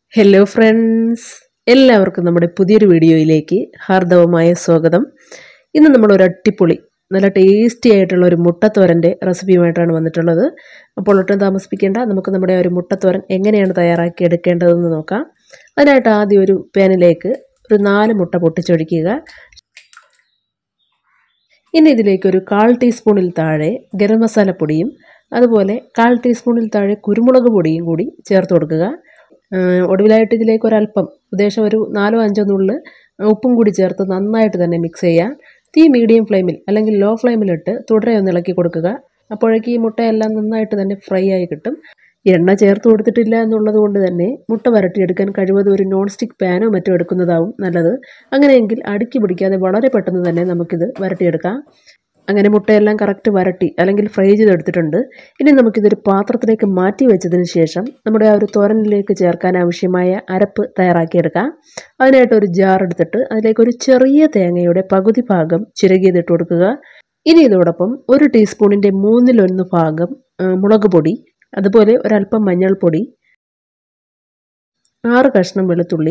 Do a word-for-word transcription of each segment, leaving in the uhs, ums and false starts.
Hello friends, എല്ലാവർക്കും നമ്മുടെ പുതിയൊരു വീഡിയോയിലേക്ക് ഹാർദവമായ സ്വാഗതം. ഇന്ന് നമ്മൾ ഒരു അട്ടിപ്പൊളി നല്ല ടേസ്റ്റി ആയിട്ടുള്ള ഒരു മുട്ടത്തോരൻ്റെ റെസിപ്പിയുമായിട്ടാണ് വന്നിട്ടുള്ളത്. അപ്പോൾ ഒട്ടും താമസിപ്പിക്കേണ്ട, നമുക്ക് നമ്മുടെ ഒരു മുട്ടത്തോരൻ എങ്ങനെയാണ് തയ്യാറാക്കി എടുക്കേണ്ടതെന്ന് നോക്കാം. അതിനായിട്ട് ആദ്യം ഒരു പാനിലേക്ക് ഒരു നാല് മുട്ട പൊട്ടിച്ചൊഴിക്കുക. ഇനി ഇതിലേക്ക് ഒരു കാൽ ടീസ്പൂണിൽ താഴെ ഗരം മസാലപ്പൊടിയും അതുപോലെ കാൽ ടീസ്പൂണിൽ താഴെ കുരുമുളക് പൊടിയും കൂടി ചേർത്ത് കൊടുക്കുക. ഒടുവിലായിട്ട് ഇതിലേക്ക് ഒരല്പം ഉദ്ദേശം ഒരു നാലോ അഞ്ചോ നുള്ള് ഉപ്പും കൂടി ചേർത്ത് നന്നായിട്ട് തന്നെ മിക്സ് ചെയ്യുക. തീ മീഡിയം ഫ്ലെയിമിൽ അല്ലെങ്കിൽ ലോ ഫ്ലെയിമിലിട്ട് തുടരെ ഒന്ന് ഇളക്കി കൊടുക്കുക. അപ്പോഴേക്ക് ഈ മുട്ടയെല്ലാം നന്നായിട്ട് തന്നെ ഫ്രൈ ആയി കിട്ടും. എണ്ണ ചേർത്ത് കൊടുത്തിട്ടില്ല എന്നുള്ളത് കൊണ്ട് തന്നെ മുട്ട വരട്ടിയെടുക്കാൻ കഴിവതും ഒരു നോൺ സ്റ്റിക്ക് പാനോ മറ്റോ എടുക്കുന്നതാവും നല്ലത്. അങ്ങനെയെങ്കിൽ അടുക്കി പിടിക്കാതെ വളരെ പെട്ടെന്ന് തന്നെ നമുക്കിത് വരട്ടിയെടുക്കാം. അങ്ങനെ മുട്ടയെല്ലാം കറക്റ്റ് വരട്ടി അല്ലെങ്കിൽ ഫ്രൈ ചെയ്തെടുത്തിട്ടുണ്ട്. ഇനി നമുക്കിതൊരു പാത്രത്തിലേക്ക് മാറ്റി വെച്ചതിന് ശേഷം നമ്മുടെ ആ ഒരു തോരനിലേക്ക് ചേർക്കാൻ ആവശ്യമായ അരപ്പ് തയ്യാറാക്കിയെടുക്കാം. അതിനായിട്ട് ഒരു ജാർ എടുത്തിട്ട് അതിലേക്ക് ഒരു ചെറിയ തേങ്ങയുടെ പകുതി ഭാഗം ചിരകിയതിട്ട് കൊടുക്കുക. ഇനി ഇതോടൊപ്പം ഒരു ടീസ്പൂണിൻ്റെ മൂന്നിലൊന്ന് ഭാഗം മുളക് പൊടി, അതുപോലെ ഒരല്പം മഞ്ഞൾപ്പൊടി, ആറ് കഷ്ണം വെളുത്തുള്ളി,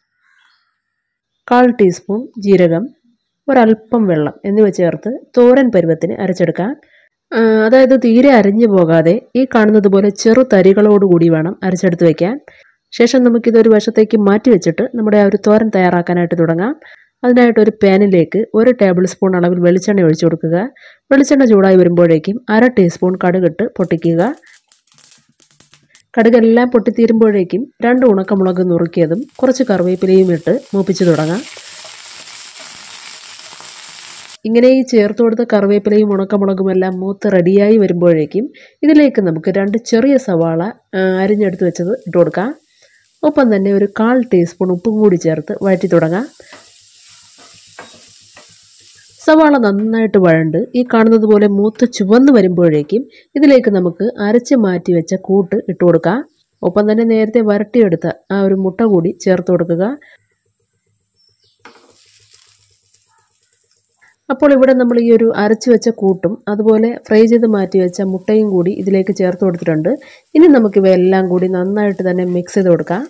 കാൽ ടീസ്പൂൺ ജീരകം, ഒരല്പം വെള്ളം എന്നിവ ചേർത്ത് തോരൻ പരുവത്തിന് അരച്ചെടുക്കാം. അതായത് തീരെ അരിഞ്ഞു പോകാതെ ഈ കാണുന്നത് പോലെ ചെറു തരികളോടുകൂടി വേണം അരച്ചെടുത്ത് വയ്ക്കാൻ. ശേഷം നമുക്കിതൊരു വശത്തേക്ക് മാറ്റി വെച്ചിട്ട് നമ്മുടെ ആ ഒരു തോരൻ തയ്യാറാക്കാനായിട്ട് തുടങ്ങാം. അതിനായിട്ട് ഒരു പാനിലേക്ക് ഒരു ടേബിൾ സ്പൂൺ അളവിൽ വെളിച്ചെണ്ണ ഒഴിച്ചു കൊടുക്കുക. വെളിച്ചെണ്ണ ചൂടായി വരുമ്പോഴേക്കും അര ടീസ്പൂൺ കടുകിട്ട് പൊട്ടിക്കുക. കടുകെല്ലാം പൊട്ടിത്തീരുമ്പോഴേക്കും രണ്ട് ഉണക്കമുളക് നുറുക്കിയതും കുറച്ച് കറിവേപ്പിലയും ഇട്ട് മൂപ്പിച്ച് തുടങ്ങാം. ഇങ്ങനെ ഈ ചേർത്ത് കൊടുത്ത കറിവേപ്പിലയും ഉണക്കമുളകും എല്ലാം മൂത്ത് റെഡിയായി വരുമ്പോഴേക്കും ഇതിലേക്ക് നമുക്ക് രണ്ട് ചെറിയ സവാള അരിഞ്ഞെടുത്ത് വെച്ചത് ഇട്ട് കൊടുക്കാം. ഒപ്പം തന്നെ ഒരു കാൽ ടീസ്പൂൺ ഉപ്പും കൂടി ചേർത്ത് വഴറ്റി തുടങ്ങാം. സവാള നന്നായിട്ട് വഴണ്ട് ഈ കാണുന്നത് പോലെ മൂത്ത് ചുവന്ന് വരുമ്പോഴേക്കും ഇതിലേക്ക് നമുക്ക് അരച്ച് മാറ്റി വെച്ച കൂട്ട് ഇട്ട് കൊടുക്കാം. ഒപ്പം തന്നെ നേരത്തെ വരട്ടിയെടുത്ത ആ ഒരു മുട്ട കൂടി ചേർത്ത് കൊടുക്കുക. അപ്പോൾ ഇവിടെ നമ്മൾ ഈ ഒരു അരച്ച് വെച്ച കൂട്ടും അതുപോലെ ഫ്രൈ ചെയ്ത് മാറ്റി വെച്ച മുട്ടയും കൂടി ഇതിലേക്ക് ചേർത്ത് കൊടുത്തിട്ടുണ്ട്. ഇനി നമുക്കിവയെല്ലാം കൂടി നന്നായിട്ട് തന്നെ മിക്സ് ചെയ്ത് കൊടുക്കാം.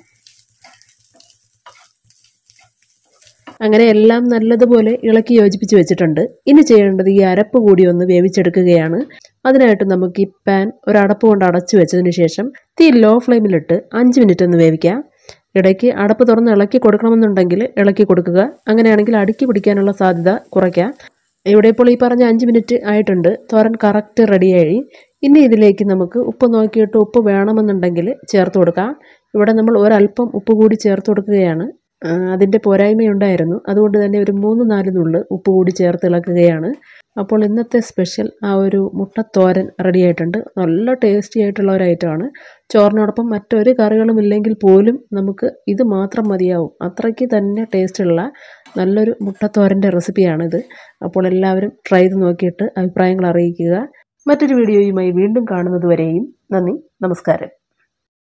അങ്ങനെ എല്ലാം നല്ലതുപോലെ ഇളക്കി യോജിപ്പിച്ച് വെച്ചിട്ടുണ്ട്. ഇനി ചെയ്യേണ്ടത് ഈ അരപ്പ് കൂടി ഒന്ന് വേവിച്ചെടുക്കുകയാണ്. അതിനായിട്ട് നമുക്ക് ഈ പാൻ ഒരടപ്പ് കൊണ്ട് അടച്ചു വെച്ചതിന് ശേഷം തീ ലോ ഫ്ലെയിമിലിട്ട് അഞ്ച് മിനിറ്റ് ഒന്ന് വേവിക്കാം. ഇടയ്ക്ക് അടപ്പ് തുറന്ന് ഇളക്കി കൊടുക്കണമെന്നുണ്ടെങ്കിൽ ഇളക്കി കൊടുക്കുക. അങ്ങനെയാണെങ്കിൽ അടുക്കി പിടിക്കാനുള്ള സാധ്യത കുറയ്ക്കാം. ഇവിടെ ഇപ്പോൾ ഈ പറഞ്ഞ അഞ്ച് മിനിറ്റ് ആയിട്ടുണ്ട്. തോരൻ കറക്റ്റ് റെഡിയായി. ഇനി ഇതിലേക്ക് നമുക്ക് ഉപ്പ് നോക്കിയിട്ട് ഉപ്പ് വേണമെന്നുണ്ടെങ്കിൽ ചേർത്ത് കൊടുക്കാം. ഇവിടെ നമ്മൾ ഒരല്പം ഉപ്പ് കൂടി ചേർത്ത് കൊടുക്കുകയാണ്. അതിൻ്റെ പോരായ്മയുണ്ടായിരുന്നു. അതുകൊണ്ട് തന്നെ ഒരു മൂന്ന് നാല് നുള്ള് ഉപ്പ് കൂടി ചേർത്ത് ഇളക്കുകയാണ്. അപ്പോൾ ഇന്നത്തെ സ്പെഷ്യൽ ആ ഒരു മുട്ടത്തോരൻ റെഡി ആയിട്ടുണ്ട്. നല്ല ടേസ്റ്റി ആയിട്ടുള്ള ഒരു ഐറ്റമാണ്. ചോറിനോടൊപ്പം മറ്റൊരു കറികളും ഇല്ലെങ്കിൽ പോലും നമുക്ക് ഇത് മാത്രം മതിയാവും. അത്രയ്ക്ക് തന്നെ ടേസ്റ്റുള്ള നല്ലൊരു മുട്ടത്തോരൻ്റെ റെസിപ്പിയാണിത്. അപ്പോൾ എല്ലാവരും ട്രൈ ചെയ്ത് നോക്കിയിട്ട് അഭിപ്രായങ്ങൾ അറിയിക്കുക. മറ്റൊരു വീഡിയോയുമായി വീണ്ടും കാണുന്നത് വരെയും നന്ദി, നമസ്കാരം.